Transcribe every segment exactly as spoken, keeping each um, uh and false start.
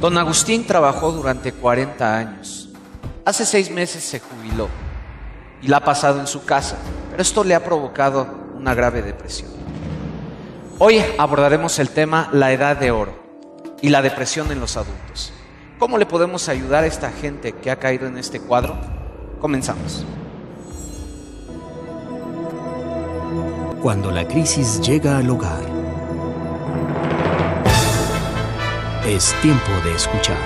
Don Agustín trabajó durante cuarenta años. Hace seis meses se jubiló y la ha pasado en su casa, pero esto le ha provocado una grave depresión. Hoy abordaremos el tema la edad de oro y la depresión en los adultos. ¿Cómo le podemos ayudar a esta gente que ha caído en este cuadro? Comenzamos. Cuando la crisis llega al hogar, es tiempo de escuchar.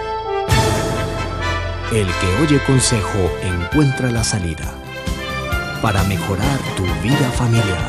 El que oye consejo encuentra la salida para mejorar tu vida familiar.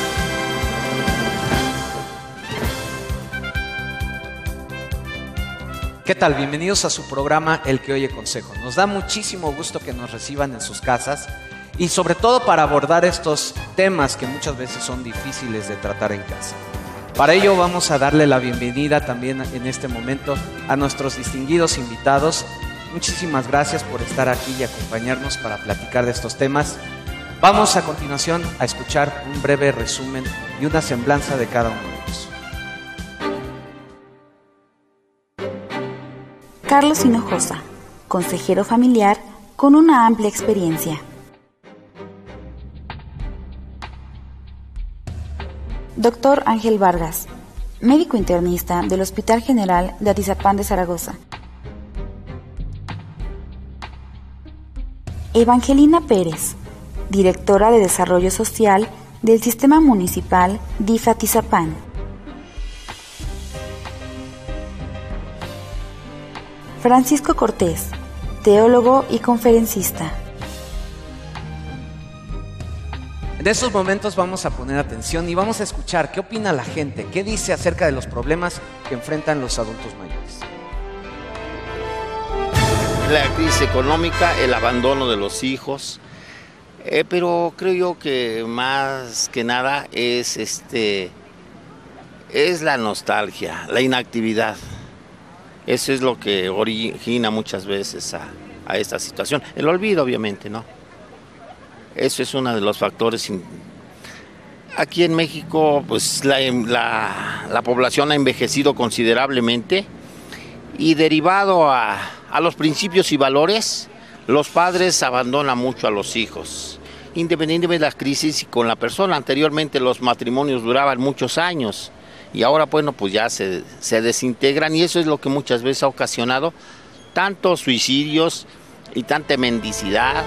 ¿Qué tal? Bienvenidos a su programa El que oye consejo. Nos da muchísimo gusto que nos reciban en sus casas y sobre todo para abordar estos temas que muchas veces son difíciles de tratar en casa. Para ello vamos a darle la bienvenida también en este momento a nuestros distinguidos invitados. Muchísimas gracias por estar aquí y acompañarnos para platicar de estos temas. Vamos a continuación a escuchar un breve resumen y una semblanza de cada uno de ellos. Carlos Hinojosa, consejero familiar con una amplia experiencia. Doctor Ángel Vargas, médico internista del Hospital General de Atizapán de Zaragoza. Evangelina Pérez, directora de Desarrollo Social del Sistema Municipal D I F Atizapán. Francisco Cortés, teólogo y conferencista. En estos momentos vamos a poner atención y vamos a escuchar qué opina la gente, qué dice acerca de los problemas que enfrentan los adultos mayores. La crisis económica, el abandono de los hijos, eh, pero creo yo que más que nada es, este, es la nostalgia, la inactividad. Eso es lo que origina muchas veces a, a esta situación. El olvido, obviamente, ¿no? Eso es uno de los factores. Aquí en México, pues la, la, la población ha envejecido considerablemente y derivado a, a los principios y valores, los padres abandonan mucho a los hijos, independientemente de las crisis y con la persona. Anteriormente los matrimonios duraban muchos años y ahora, bueno, pues ya se, se desintegran y eso es lo que muchas veces ha ocasionado tantos suicidios y tanta mendicidad.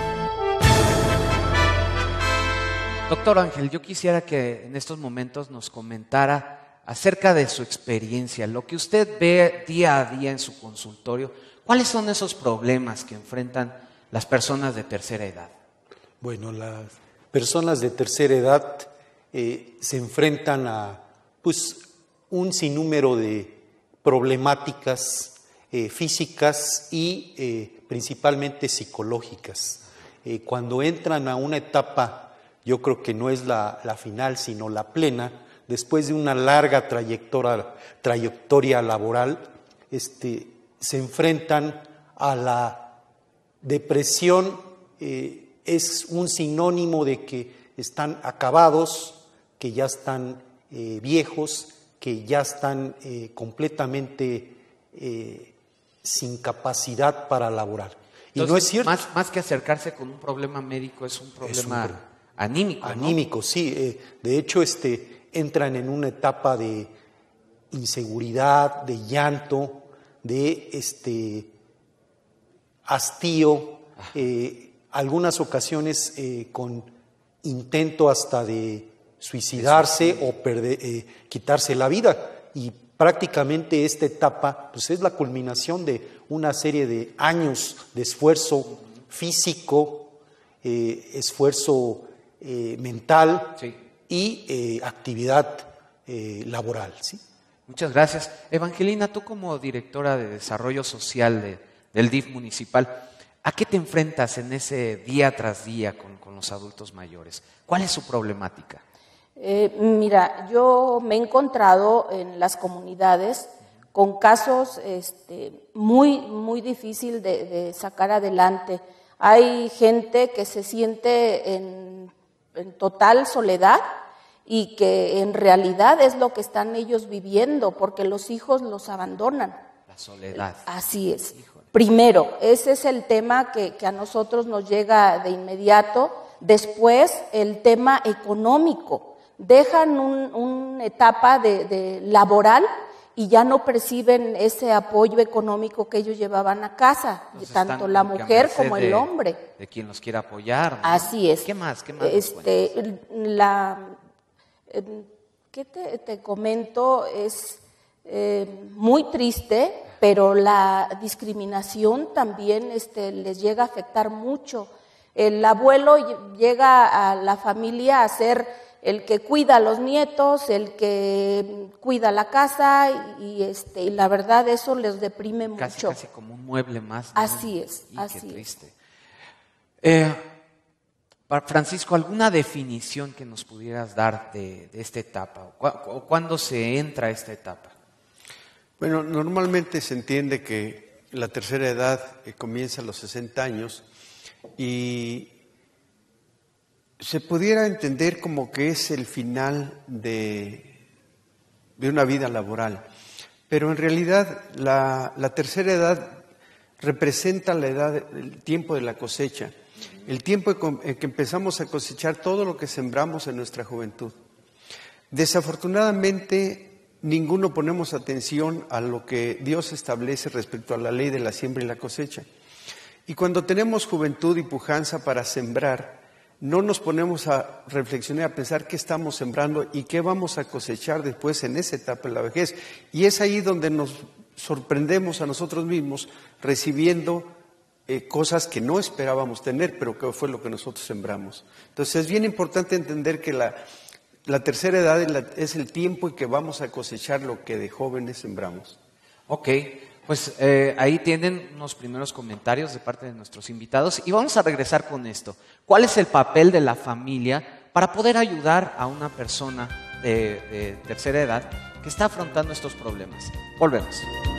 Doctor Ángel, yo quisiera que en estos momentos nos comentara acerca de su experiencia, lo que usted ve día a día en su consultorio. ¿Cuáles son esos problemas que enfrentan las personas de tercera edad? Bueno, las personas de tercera edad eh, se enfrentan a pues, un sinnúmero de problemáticas eh, físicas y eh, principalmente psicológicas. Eh, cuando entran a una etapa, yo creo que no es la, la final, sino la plena, después de una larga trayectoria, trayectoria laboral, este, se enfrentan a la depresión. Eh, es un sinónimo de que están acabados, que ya están eh, viejos, que ya están eh, completamente eh, sin capacidad para laborar. Y Entonces, no es cierto. Más, más que acercarse con un problema médico, es un problema... Es un pro Anímico, ¿no? Anímico, sí. Eh, de hecho, este, entran en una etapa de inseguridad, de llanto, de este, hastío, eh, algunas ocasiones eh, con intento hasta de suicidarse o perder, eh, quitarse la vida. Y prácticamente esta etapa pues, es la culminación de una serie de años de esfuerzo físico, eh, esfuerzo Eh, mental sí. y eh, actividad eh, laboral. ¿sí? Muchas gracias. Evangelina, tú como directora de Desarrollo Social de, del D I F municipal, ¿a qué te enfrentas en ese día tras día con, con los adultos mayores? ¿Cuál es su problemática? Eh, mira, yo me he encontrado en las comunidades con casos este, muy, muy difícil de, de sacar adelante. Hay gente que se siente en en total soledad y que en realidad es lo que están ellos viviendo, porque los hijos los abandonan. La soledad. Así es. Híjole. Primero, ese es el tema que, que a nosotros nos llega de inmediato. Después, el tema económico. Dejan una un etapa de, de laboral y ya no perciben ese apoyo económico que ellos llevaban a casa, Entonces tanto la mujer como el de, hombre. De quien los quiera apoyar, ¿no? Así es. ¿Qué más? ¿Qué más este, la, ¿Qué te, te comento? Es eh, muy triste, pero la discriminación también este, les llega a afectar mucho. El abuelo llega a la familia a ser el que cuida a los nietos, el que cuida la casa y, este, y la verdad eso les deprime casi, mucho. Casi como un mueble más, ¿no? Así es, y así qué triste. es. Eh, Francisco, ¿alguna definición que nos pudieras dar de, de esta etapa? ¿O cuándo se entra a esta etapa? Bueno, normalmente se entiende que la tercera edad eh, comienza a los sesenta años y se pudiera entender como que es el final de, de una vida laboral, pero en realidad la, la tercera edad representa la edad, el tiempo de la cosecha, el tiempo en que empezamos a cosechar todo lo que sembramos en nuestra juventud. Desafortunadamente, ninguno ponemos atención a lo que Dios establece respecto a la ley de la siembra y la cosecha. Y cuando tenemos juventud y pujanza para sembrar, no nos ponemos a reflexionar, a pensar qué estamos sembrando y qué vamos a cosechar después en esa etapa de la vejez. Y es ahí donde nos sorprendemos a nosotros mismos recibiendo eh, cosas que no esperábamos tener, pero que fue lo que nosotros sembramos. Entonces es bien importante entender que la, la tercera edad es, la, es el tiempo en que vamos a cosechar lo que de jóvenes sembramos. Ok. Pues eh, ahí tienen unos primeros comentarios de parte de nuestros invitados y vamos a regresar con esto. ¿Cuál es el papel de la familia para poder ayudar a una persona de, de tercera edad que está afrontando estos problemas? Volvemos.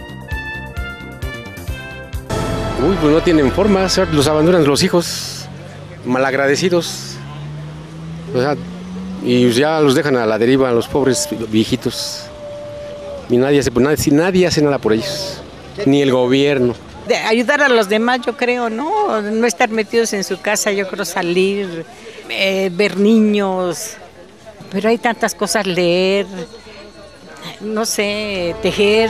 Uy, pues no tienen forma, los abandonan los hijos, malagradecidos. O sea, y ya los dejan a la deriva a los pobres viejitos. Y nadie hace, nadie, nadie hace nada por ellos. Ni el gobierno. De ayudar a los demás, yo creo, ¿no? No estar metidos en su casa, yo creo salir, eh, ver niños. Pero hay tantas cosas, leer, no sé, tejer.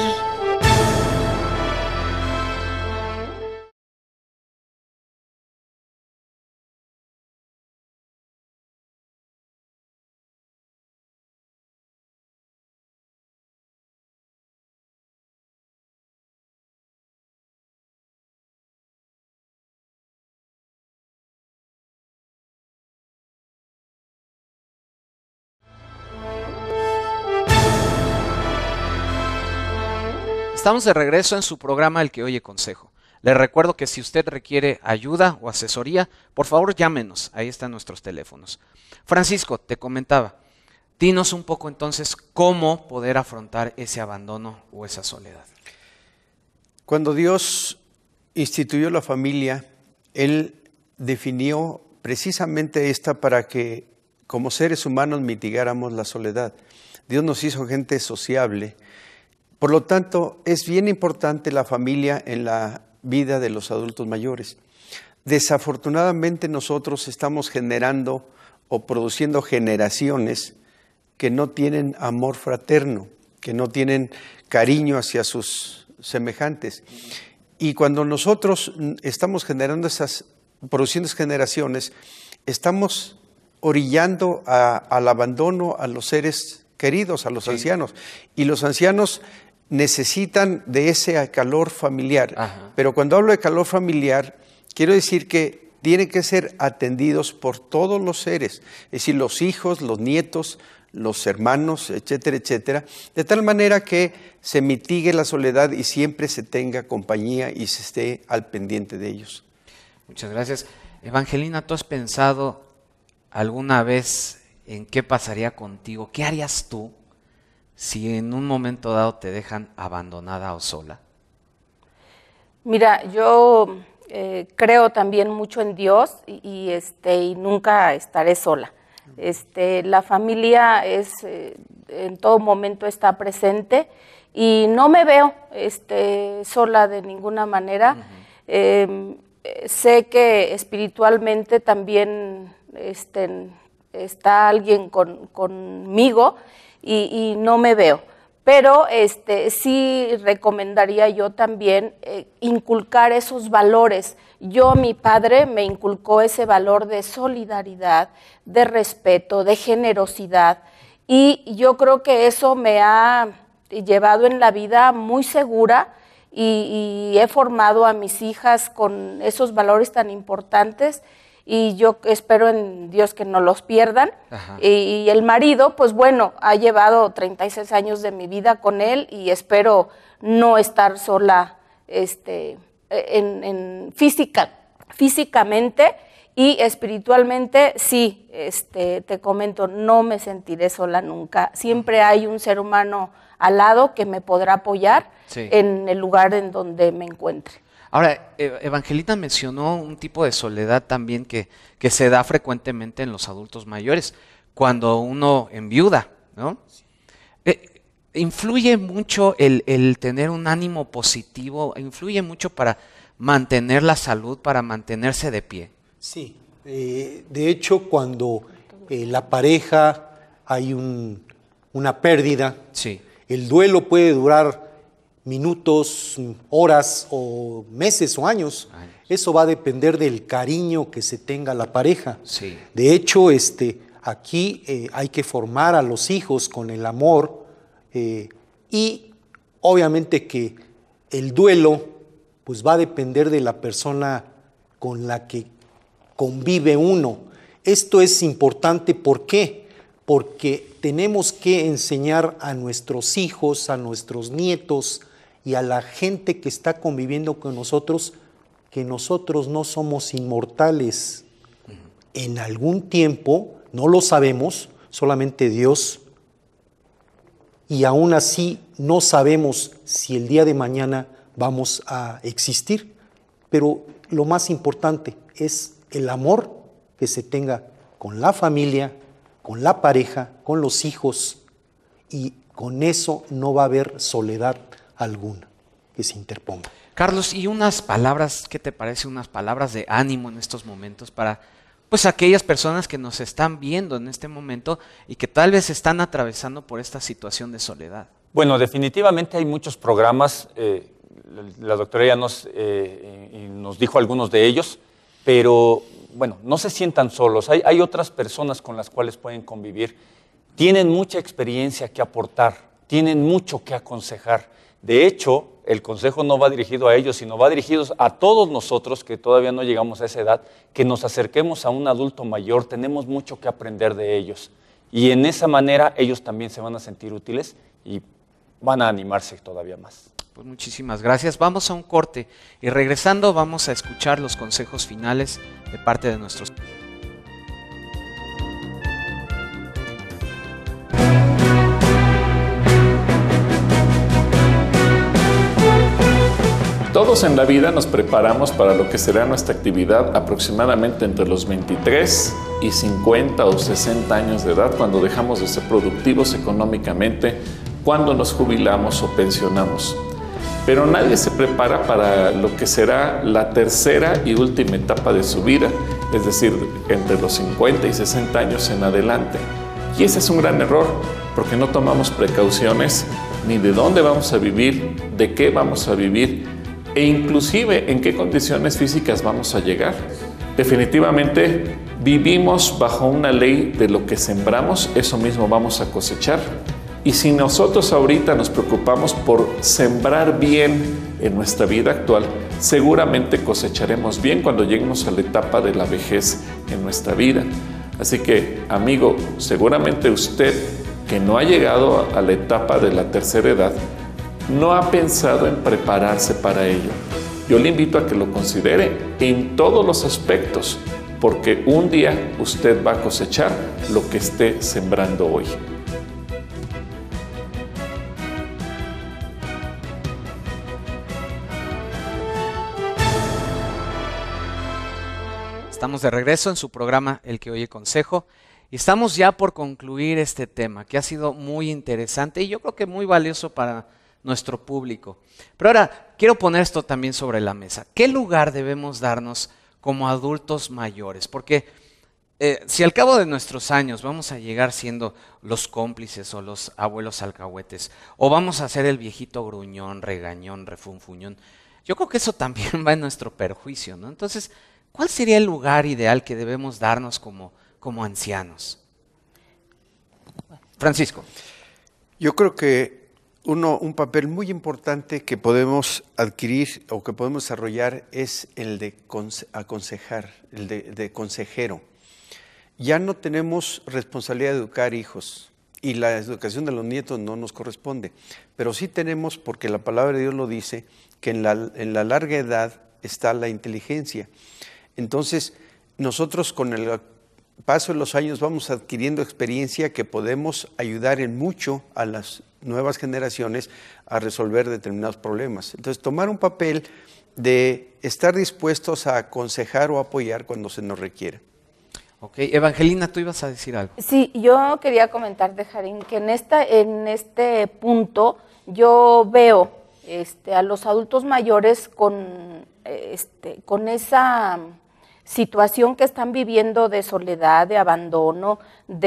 Estamos de regreso en su programa El que oye consejo. Le recuerdo que si usted requiere ayuda o asesoría, por favor llámenos, ahí están nuestros teléfonos. Francisco, te comentaba, dinos un poco entonces cómo poder afrontar ese abandono o esa soledad. Cuando Dios instituyó la familia, Él definió precisamente esta para que como seres humanos mitigáramos la soledad. Dios nos hizo gente sociable. Por lo tanto, es bien importante la familia en la vida de los adultos mayores. Desafortunadamente nosotros estamos generando o produciendo generaciones que no tienen amor fraterno, que no tienen cariño hacia sus semejantes. Y cuando nosotros estamos generando esas, produciendo esas generaciones, estamos orillando a, al abandono a los seres queridos, a los sí. ancianos. Y los ancianos necesitan de ese calor familiar. Ajá. Pero cuando hablo de calor familiar, quiero decir que tienen que ser atendidos por todos los seres, es decir, los hijos, los nietos, los hermanos, etcétera, etcétera, de tal manera que se mitigue la soledad y siempre se tenga compañía y se esté al pendiente de ellos. Muchas gracias. Evangelina, ¿tú has pensado alguna vez en qué pasaría contigo? ¿Qué harías tú si en un momento dado te dejan abandonada o sola? Mira, yo eh, creo también mucho en Dios y, y, este, y nunca estaré sola. Este, la familia es, eh, en todo momento está presente y no me veo este, sola de ninguna manera. Uh-huh. eh, sé que espiritualmente también este, está alguien con, conmigo y, y no me veo. Pero este, sí recomendaría yo también eh, inculcar esos valores. Yo, mi padre me inculcó ese valor de solidaridad, de respeto, de generosidad, y yo creo que eso me ha llevado en la vida muy segura y, y he formado a mis hijas con esos valores tan importantes y yo espero en Dios que no los pierdan. Y, y el marido, pues bueno, ha llevado treinta y seis años de mi vida con él y espero no estar sola este, en, en física, físicamente y espiritualmente. Sí, este, te comento, no me sentiré sola nunca. Siempre hay un ser humano al lado que me podrá apoyar sí. en el lugar en donde me encuentre. Ahora, Evangelina mencionó un tipo de soledad también que, que se da frecuentemente en los adultos mayores, cuando uno enviuda, ¿no? Eh, influye mucho el, el tener un ánimo positivo, influye mucho para mantener la salud, para mantenerse de pie. Sí, eh, de hecho cuando eh, la pareja hay un, una pérdida, sí. el duelo puede durar minutos, horas o meses o años. años. Eso va a depender del cariño que se tenga la pareja. Sí. De hecho, este, aquí eh, hay que formar a los hijos con el amor eh, y obviamente que el duelo pues va a depender de la persona con la que convive uno. Esto es importante, ¿por qué? Porque tenemos que enseñar a nuestros hijos, a nuestros nietos y a la gente que está conviviendo con nosotros que nosotros no somos inmortales. En algún tiempo, no lo sabemos, solamente Dios, y aún así no sabemos si el día de mañana vamos a existir, pero lo más importante es el amor que se tenga con la familia, con la pareja, con los hijos, y con eso no va a haber soledad alguna que se interponga. Carlos, y unas palabras, ¿qué te parece? Unas palabras de ánimo en estos momentos para pues aquellas personas que nos están viendo en este momento y que tal vez están atravesando por esta situación de soledad. Bueno, definitivamente hay muchos programas, eh, la doctora ya nos, eh, nos dijo algunos de ellos, pero bueno, no se sientan solos, hay, hay otras personas con las cuales pueden convivir, tienen mucha experiencia que aportar, tienen mucho que aconsejar. De hecho, el consejo no va dirigido a ellos, sino va dirigido a todos nosotros que todavía no llegamos a esa edad, que nos acerquemos a un adulto mayor, tenemos mucho que aprender de ellos. Y en esa manera ellos también se van a sentir útiles y van a animarse todavía más. Pues muchísimas gracias. Vamos a un corte y regresando vamos a escuchar los consejos finales de parte de nuestros... Todos en la vida nos preparamos para lo que será nuestra actividad aproximadamente entre los veintitrés y cincuenta o sesenta años de edad, cuando dejamos de ser productivos económicamente, cuando nos jubilamos o pensionamos. Pero nadie se prepara para lo que será la tercera y última etapa de su vida, es decir, entre los cincuenta y sesenta años en adelante. Y ese es un gran error, porque no tomamos precauciones ni de dónde vamos a vivir, de qué vamos a vivir, e inclusive en qué condiciones físicas vamos a llegar. Definitivamente vivimos bajo una ley de lo que sembramos, eso mismo vamos a cosechar. Y si nosotros ahorita nos preocupamos por sembrar bien en nuestra vida actual, seguramente cosecharemos bien cuando lleguemos a la etapa de la vejez en nuestra vida. Así que, amigo, seguramente usted que no ha llegado a la etapa de la tercera edad, no ha pensado en prepararse para ello. Yo le invito a que lo considere en todos los aspectos, porque un día usted va a cosechar lo que esté sembrando hoy. Estamos de regreso en su programa El que oye consejo Y estamos ya por concluir este tema, que ha sido muy interesante y yo creo que muy valioso para nuestro público. Pero ahora, quiero poner esto también sobre la mesa. ¿Qué lugar debemos darnos como adultos mayores? Porque eh, si al cabo de nuestros años vamos a llegar siendo los cómplices o los abuelos alcahuetes, o vamos a ser el viejito gruñón, regañón, refunfuñón, yo creo que eso también va en nuestro perjuicio, ¿no? Entonces, ¿cuál sería el lugar ideal que debemos darnos como, como ancianos? Francisco. Yo creo que uno, un papel muy importante que podemos adquirir o que podemos desarrollar es el de aconsejar, el de, de consejero. Ya no tenemos responsabilidad de educar hijos y la educación de los nietos no nos corresponde, pero sí tenemos, porque la palabra de Dios lo dice, que en la, en la larga edad está la inteligencia. Entonces, nosotros con el paso de los años vamos adquiriendo experiencia que podemos ayudar en mucho a las nuevas generaciones a resolver determinados problemas. Entonces, tomar un papel de estar dispuestos a aconsejar o apoyar cuando se nos requiera. Ok, Evangelina, tú ibas a decir algo. Sí, yo quería comentar, Jarín, que en, esta, en este punto yo veo este, a los adultos mayores con, este, con esa situación que están viviendo de soledad, de abandono,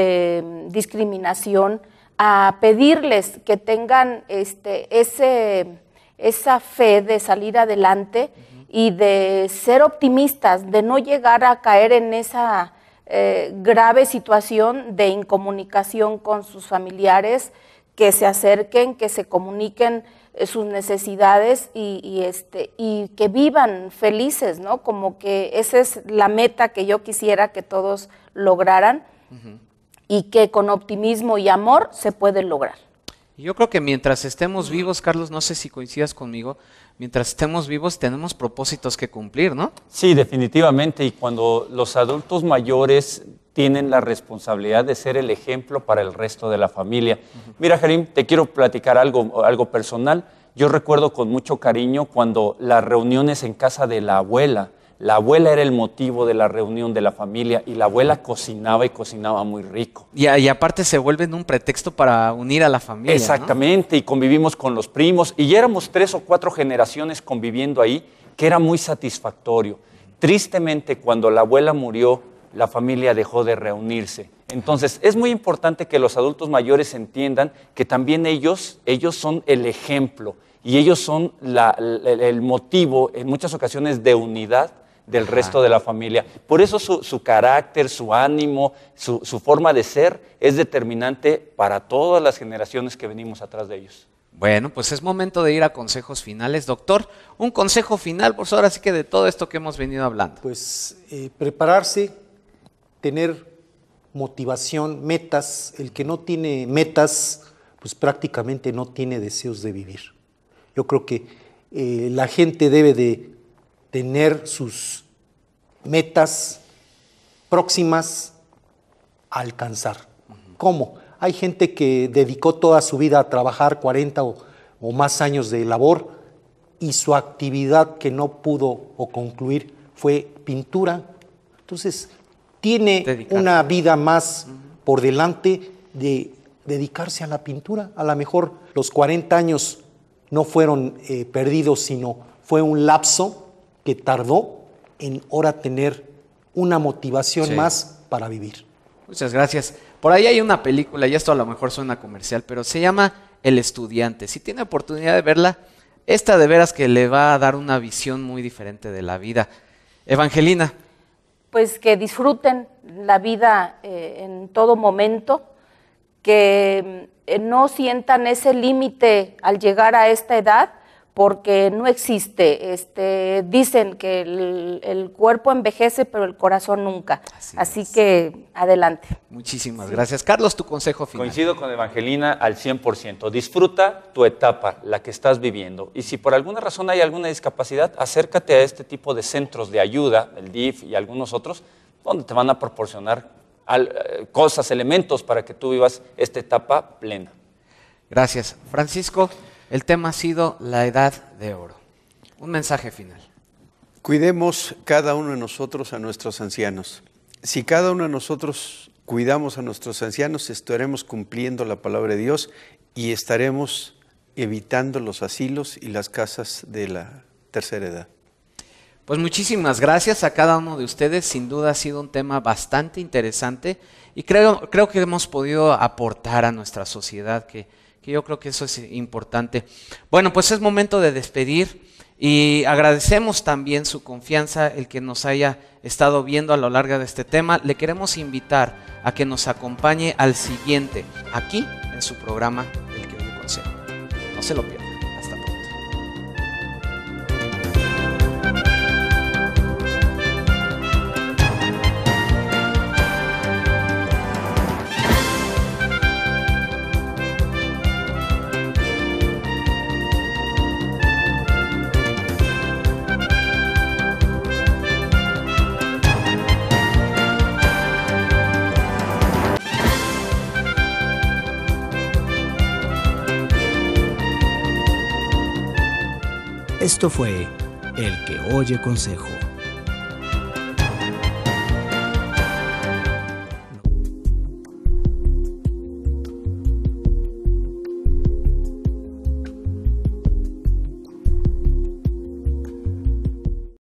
de discriminación, a pedirles que tengan este, ese, esa fe de salir adelante uh-huh. y de ser optimistas, de no llegar a caer en esa eh, grave situación de incomunicación con sus familiares, que se acerquen, que se comuniquen eh, sus necesidades y, y, este, y que vivan felices, ¿no? Como que esa es la meta que yo quisiera que todos lograran uh-huh. y que con optimismo y amor se puede lograr. Yo creo que mientras estemos vivos, Carlos, no sé si coincidas conmigo, mientras estemos vivos tenemos propósitos que cumplir, ¿no? Sí, definitivamente, y cuando los adultos mayores tienen la responsabilidad de ser el ejemplo para el resto de la familia. Uh-huh. Mira, Jarim, te quiero platicar algo, algo personal. Yo recuerdo con mucho cariño cuando las reuniones en casa de la abuela, la abuela era el motivo de la reunión de la familia y la abuela cocinaba y cocinaba muy rico. Y, y aparte se vuelven un pretexto para unir a la familia. Exactamente, ¿no? Y convivimos con los primos y ya éramos tres o cuatro generaciones conviviendo ahí, que era muy satisfactorio. Tristemente, cuando la abuela murió, la familia dejó de reunirse. Entonces, es muy importante que los adultos mayores entiendan que también ellos, ellos son el ejemplo y ellos son la, el, el motivo, en muchas ocasiones, de unidad del Ajá. resto de la familia. Por eso su, su carácter, su ánimo, su, su forma de ser es determinante para todas las generaciones que venimos atrás de ellos. Bueno, pues es momento de ir a consejos finales. Doctor, un consejo final, por ahora sí que de todo esto que hemos venido hablando. Pues eh, prepararse, tener motivación, metas. El que no tiene metas, pues prácticamente no tiene deseos de vivir. Yo creo que eh, la gente debe de tener sus metas próximas a alcanzar. Uh-huh. ¿Cómo? Hay gente que dedicó toda su vida a trabajar cuarenta o, o más años de labor y su actividad que no pudo o concluir fue pintura. Entonces, tiene Dedicar. una vida más uh-huh. por delante de dedicarse a la pintura. A lo mejor los cuarenta años no fueron eh, perdidos, sino fue un lapso que tardó en ahora tener una motivación sí. más para vivir. Muchas gracias. Por ahí hay una película, y esto a lo mejor suena comercial, pero se llama El Estudiante. Si tiene oportunidad de verla, esta de veras que le va a dar una visión muy diferente de la vida. Evangelina. Pues que disfruten la vida eh, en todo momento, que eh, no sientan ese límite al llegar a esta edad, porque no existe. Este, dicen que el, el cuerpo envejece, pero el corazón nunca. Así, Así que adelante. Muchísimas sí. gracias. Carlos, tu consejo final. Coincido con Evangelina al cien por ciento. Disfruta tu etapa, la que estás viviendo. Y si por alguna razón hay alguna discapacidad, acércate a este tipo de centros de ayuda, el D I F y algunos otros, donde te van a proporcionar al, cosas, elementos para que tú vivas esta etapa plena. Gracias. Francisco. El tema ha sido la edad de oro. Un mensaje final. Cuidemos cada uno de nosotros a nuestros ancianos. Si cada uno de nosotros cuidamos a nuestros ancianos, estaremos cumpliendo la palabra de Dios y estaremos evitando los asilos y las casas de la tercera edad. Pues muchísimas gracias a cada uno de ustedes. Sin duda ha sido un tema bastante interesante y creo, creo que hemos podido aportar a nuestra sociedad, que, que yo creo que eso es importante. Bueno, pues es momento de despedir y agradecemos también su confianza, el que nos haya estado viendo a lo largo de este tema. Le queremos invitar a que nos acompañe al siguiente, aquí en su programa El que oye consejo. No se lo pierdan. Hasta pronto. Esto fue El que oye consejo.